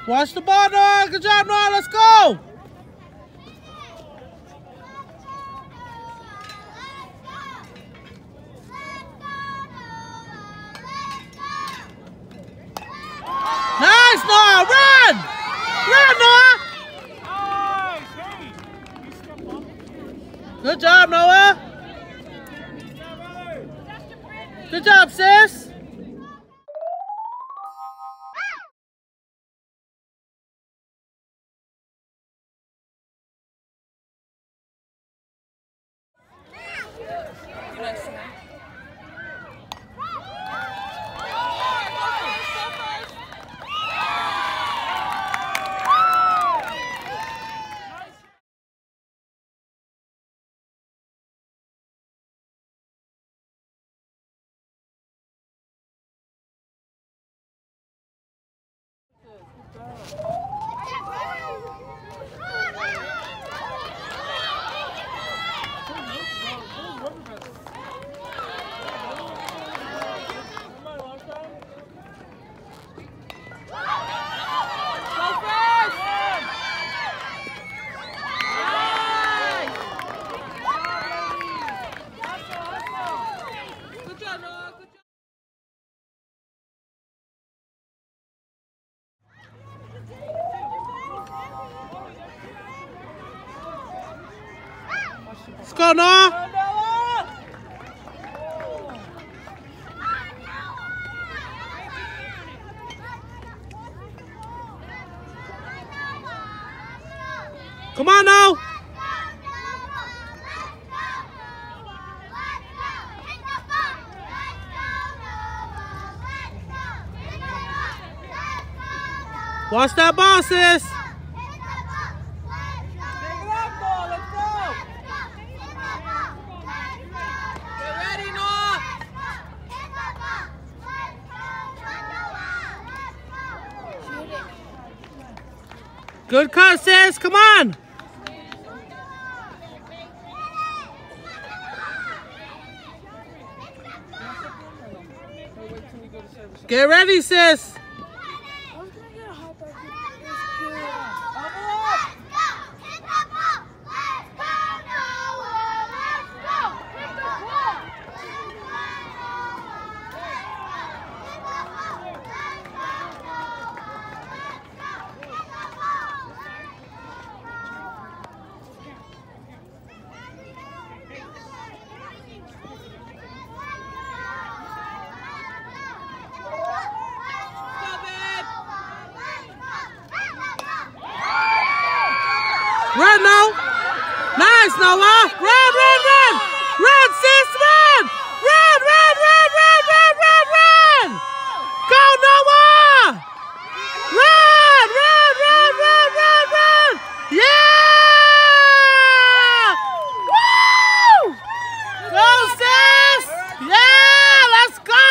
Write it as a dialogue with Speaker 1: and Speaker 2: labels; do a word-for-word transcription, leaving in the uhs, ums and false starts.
Speaker 1: Watch the ball, Noah. Good job, Noah. Let's go. Nice, Noah. Run. Run, Noah. Good job, Noah. Good job, sis. Let's go, Noah. Come on now. Watch that ball, sis. Good cut, sis. Come on. Get ready, sis. Run now. Nice, Noah. Run, run, run. Run, sis, run. Run, run, run, run, run, run, run. Go, Noah. Run, run, run, run, run, run. Yeah. Woo. Go, sis. Yeah, let's go.